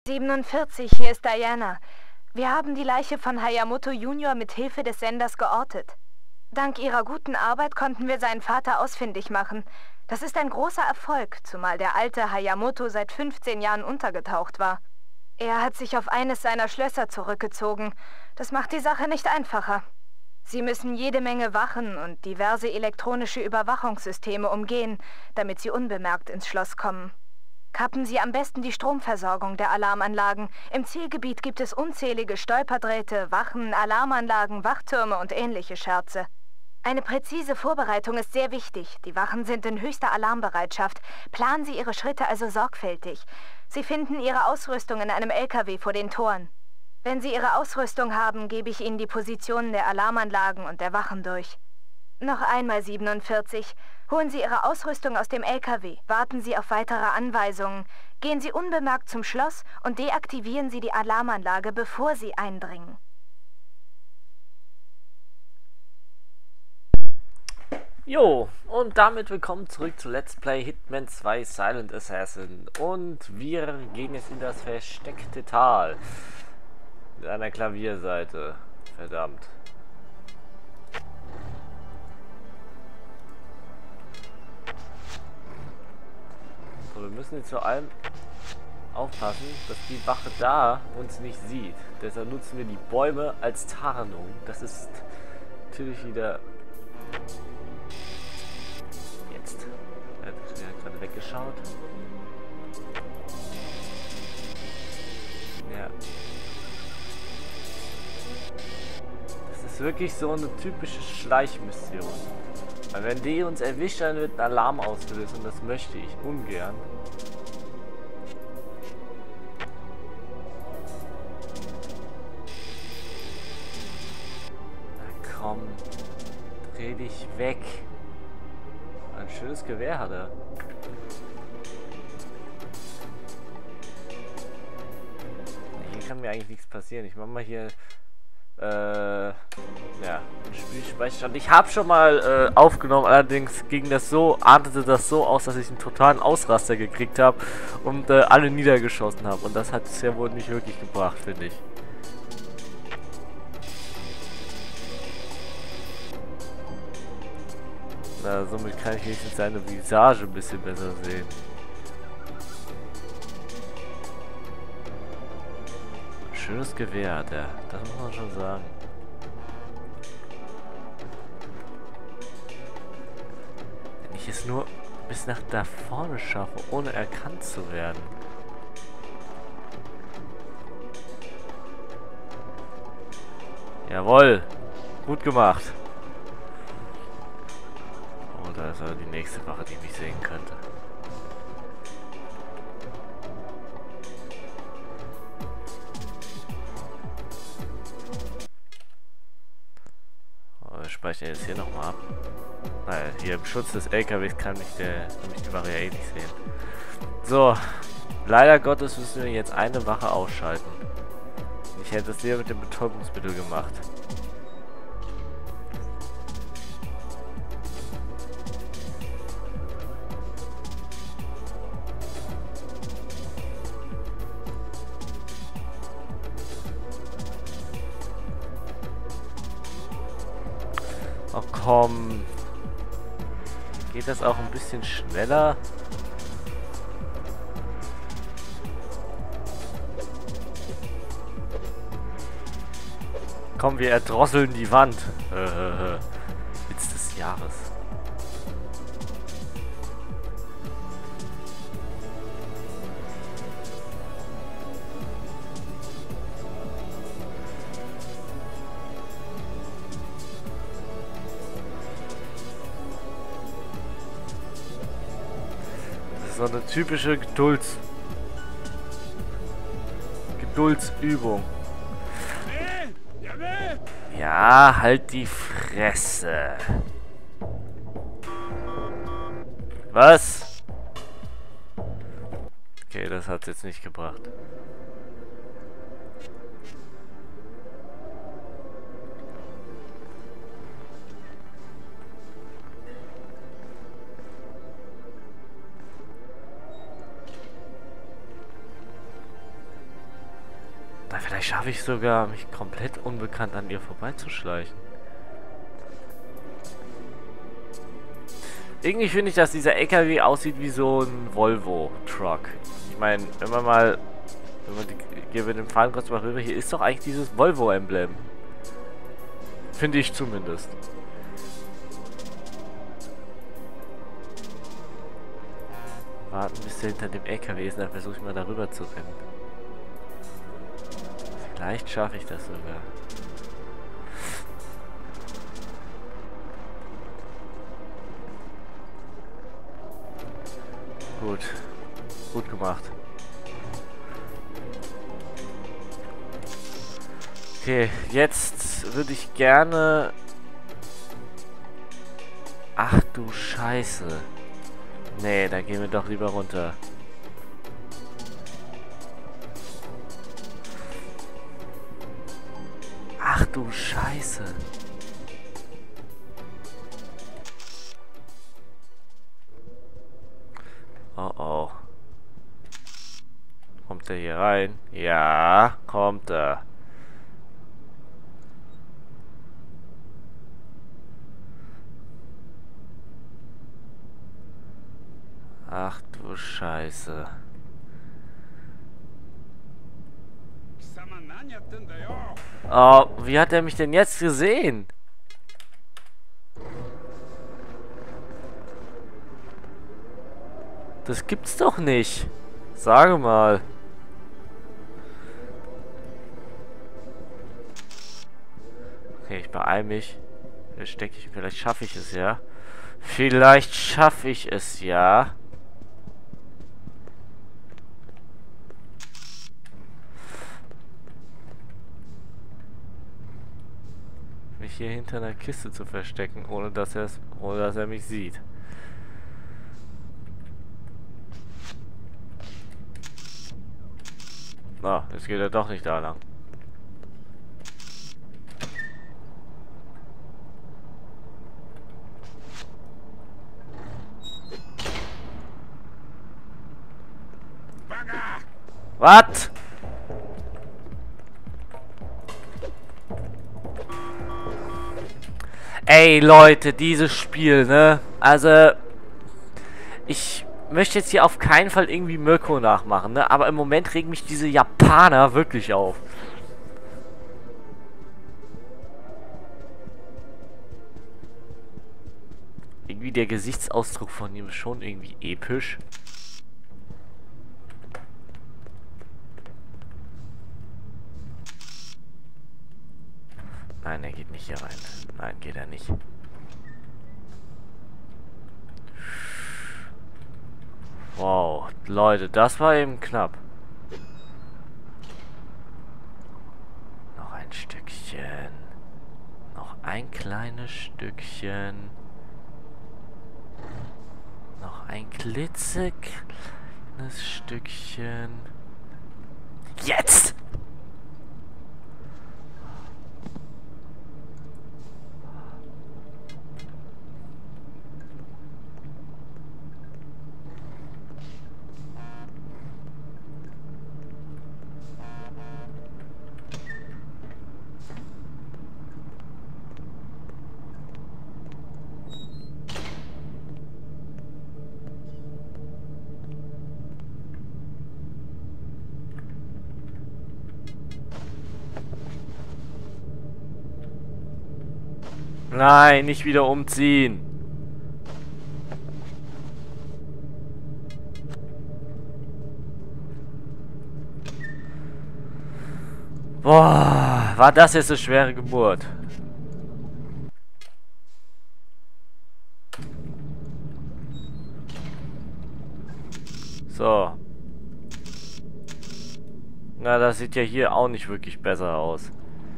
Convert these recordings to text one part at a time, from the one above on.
47, hier ist Diana. Wir haben die Leiche von Hayamoto Junior mit Hilfe des Senders geortet. Dank Ihrer guten Arbeit konnten wir seinen Vater ausfindig machen. Das ist ein großer Erfolg, zumal der alte Hayamoto seit 15 Jahren untergetaucht war. Er hat sich auf eines seiner Schlösser zurückgezogen. Das macht die Sache nicht einfacher. Sie müssen jede Menge Wachen und diverse elektronische Überwachungssysteme umgehen, damit Sie unbemerkt ins Schloss kommen. Kappen Sie am besten die Stromversorgung der Alarmanlagen. Im Zielgebiet gibt es unzählige Stolperdrähte, Wachen, Alarmanlagen, Wachtürme und ähnliche Scherze. Eine präzise Vorbereitung ist sehr wichtig. Die Wachen sind in höchster Alarmbereitschaft. Planen Sie Ihre Schritte also sorgfältig. Sie finden Ihre Ausrüstung in einem LKW vor den Toren. Wenn Sie Ihre Ausrüstung haben, gebe ich Ihnen die Positionen der Alarmanlagen und der Wachen durch. Noch einmal 47. Holen Sie Ihre Ausrüstung aus dem LKW. Warten Sie auf weitere Anweisungen. Gehen Sie unbemerkt zum Schloss und deaktivieren Sie die Alarmanlage, bevor Sie eindringen. Jo, und damit willkommen zurück zu Let's Play Hitman 2 Silent Assassin. Und wir gehen jetzt in das versteckte Tal. Mit einer Klavierseite. Verdammt. So, wir müssen jetzt vor allem aufpassen, dass die Wache da uns nicht sieht. Deshalb nutzen wir die Bäume als Tarnung. Das ist natürlich wieder... Er hat gerade weggeschaut. Ja. Das ist wirklich so eine typische Schleichmission. Weil wenn die uns erwischt, dann wird ein Alarm ausgelöst und das möchte ich ungern. Na komm, dreh dich weg. Ein schönes Gewehr hat er. Hier kann mir eigentlich nichts passieren. Ich mache mal hier ja, einen Spielspeicherstand. Ich habe schon mal aufgenommen, allerdings ging das so, artete das so aus, dass ich einen totalen Ausraster gekriegt habe und alle niedergeschossen habe. Und das hat es ja wohl nicht wirklich gebracht, finde ich. Na, somit kann ich wenigstens seine Visage ein bisschen besser sehen. Schönes Gewehr hat er, das muss man schon sagen. Wenn ich es nur bis nach da vorne schaffe, ohne erkannt zu werden. Jawohl, gut gemacht. Oh, da ist also die nächste Wache, die mich sehen könnte. Speichere jetzt hier nochmal ab. Weil hier im Schutz des LKWs kann mich die Wache ja eh nicht sehen. So, leider Gottes müssen wir jetzt eine Wache ausschalten. Ich hätte es lieber mit dem Betäubungsmittel gemacht. Oh komm. Geht das auch ein bisschen schneller? Komm, wir erdrosseln die Wand. Witz des Jahres. So eine typische Geduldsübung. Ja, halt die Fresse. Was? Okay, das hat's jetzt nicht gebracht. Na, vielleicht schaffe ich sogar, mich komplett unbekannt an ihr vorbeizuschleichen. Irgendwie finde ich, dass dieser LKW aussieht wie so ein Volvo-Truck. Ich meine, wenn man hier mit dem Fahnenkreuz mal rüber, hier ist doch eigentlich dieses Volvo-Emblem. Finde ich zumindest. Warten, bis der hinter dem LKW ist, dann versuche ich mal darüber zu rennen. Vielleicht schaffe ich das sogar. Gut. Gut gemacht. Okay, jetzt würde ich gerne... Ach du Scheiße. Nee, dann gehen wir doch lieber runter. Ach du Scheiße. Oh oh. Kommt er hier rein? Ja, kommt er. Ach du Scheiße. Oh, wie hat er mich denn jetzt gesehen? Das gibt's doch nicht. Sage mal. Okay, ich beeile mich. Vielleicht schaffe ich es ja. Vielleicht schaffe ich es ja. Mich hier hinter einer Kiste zu verstecken, ohne dass er mich sieht. Na, jetzt geht er doch nicht da lang. Was? Ey, Leute, dieses Spiel, ne? Also, ich möchte jetzt hier auf keinen Fall irgendwie Mirko nachmachen, ne? Aber im Moment regen mich diese Japaner wirklich auf. Irgendwie der Gesichtsausdruck von ihm ist schon irgendwie episch. Nein, er geht nicht hier rein. Nein, geht er nicht. Wow, Leute, das war eben knapp. Noch ein Stückchen. Noch ein kleines Stückchen. Noch ein klitzekleines Stückchen. Jetzt! Nein, nicht wieder umziehen. Boah, war das jetzt eine schwere Geburt. So. Na, das sieht ja hier auch nicht wirklich besser aus.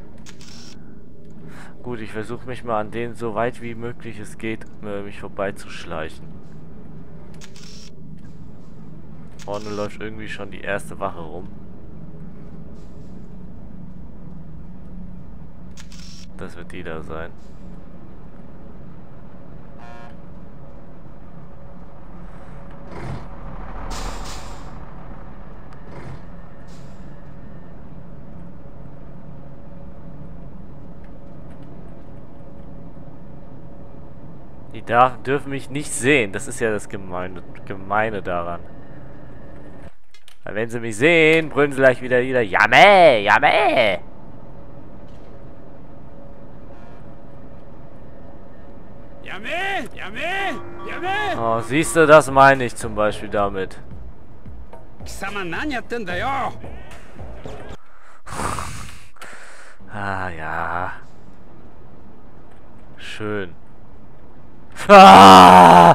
Gut, ich versuche mich mal an denen so weit wie möglich es geht, mich vorbeizuschleichen. Vorne läuft irgendwie schon die erste Wache rum. Das wird die da sein. Die dürfen mich nicht sehen. Das ist ja das Gemeine daran. Weil wenn sie mich sehen, brüllen sie gleich wieder Jamä, Jamä. Jamä, Jamä, Jamä. Oh, siehst du, das meine ich zum Beispiel damit. Ah, ja. Schön. Ah!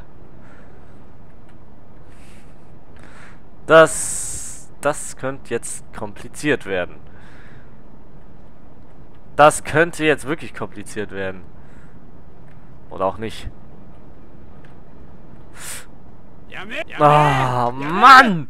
Das könnte jetzt kompliziert werden. Das könnte jetzt wirklich kompliziert werden. Oder auch nicht. Ah, Mann!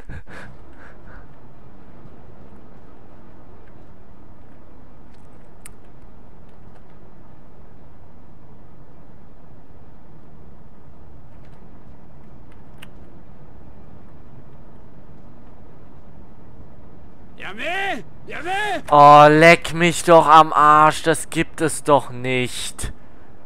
Jamä, Jamä. Oh, leck mich doch am Arsch. Das gibt es doch nicht.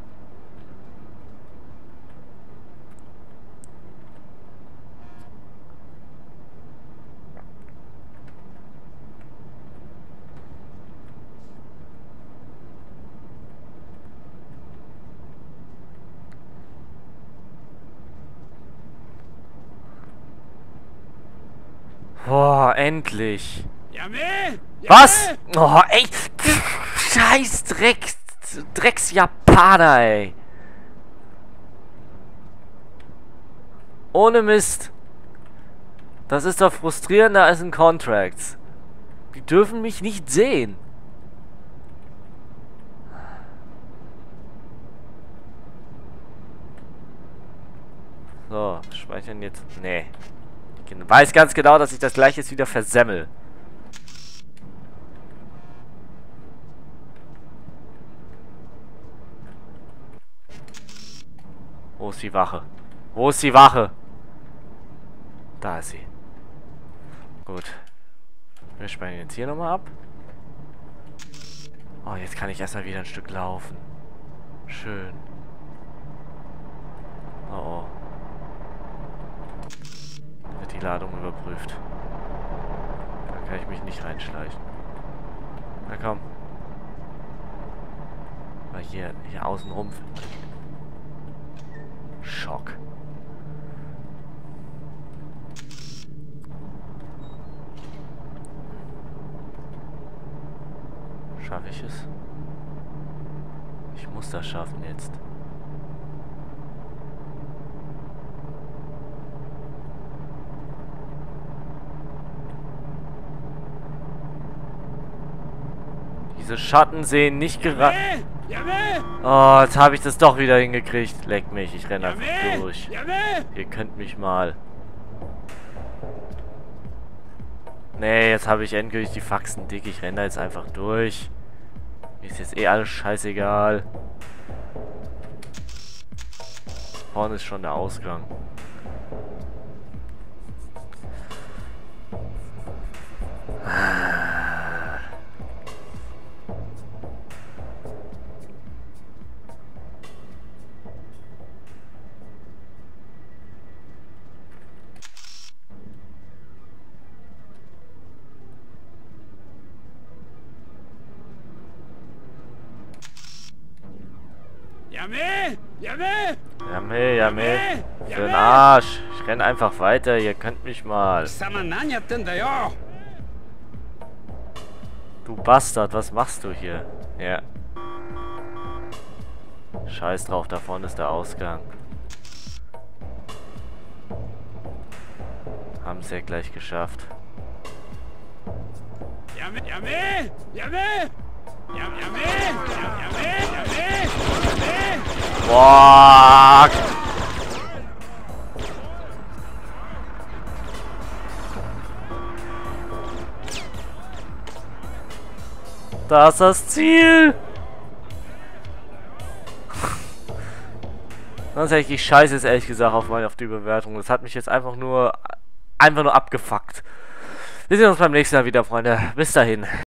Boah, endlich. Jamä, Was? Oh, ey. Scheiß Drecks-Japaner, ey. Ohne Mist. Das ist doch frustrierender als in Contracts. Die dürfen mich nicht sehen. So, speichern jetzt. Nee. Ich weiß ganz genau, dass ich das gleich jetzt wieder versemmel. Wo ist die Wache? Wo ist die Wache? Da ist sie. Gut. Wir speichern jetzt hier nochmal ab. Oh, jetzt kann ich erstmal wieder ein Stück laufen. Schön. Oh, oh. Wird die Ladung überprüft. Da kann ich mich nicht reinschleichen. Na komm. Mal hier außen rum. Schock. Schaffe ich es? Ich muss das schaffen jetzt. Diese Schatten sehen nicht gerade... Oh, jetzt habe ich das doch wieder hingekriegt. Leck mich, ich renne einfach durch. Ihr könnt mich mal. Nee, jetzt habe ich endgültig die Faxen dick. Ich renne da jetzt einfach durch. Mir ist jetzt eh alles scheißegal. Vorne ist schon der Ausgang. Jamä, Jamä. Jamä, Jamä. Für den Arsch. Ich renn einfach weiter. Ihr könnt mich mal. Du Bastard, was machst du hier? Ja. Scheiß drauf, da vorne ist der Ausgang. Haben es ja gleich geschafft. Jamä, Jamä, Jamä. Jamä, Jamä, Jamä. Boah! Da ist das Ziel! Sonst hätte ich scheiße jetzt ehrlich gesagt auf die Bewertung. Das hat mich jetzt einfach nur abgefuckt. Wir sehen uns beim nächsten Mal wieder, Freunde. Bis dahin.